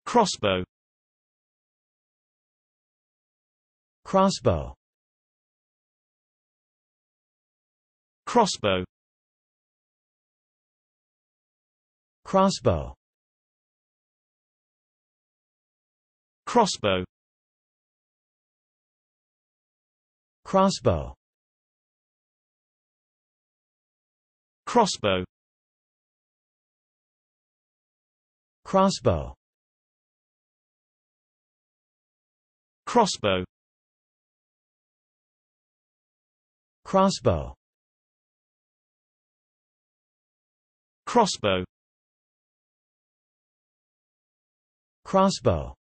crossbow, crossbow, crossbow, crossbow, crossbow, crossbow, crossbow, crossbow, crossbow, crossbow, crossbow, crossbow,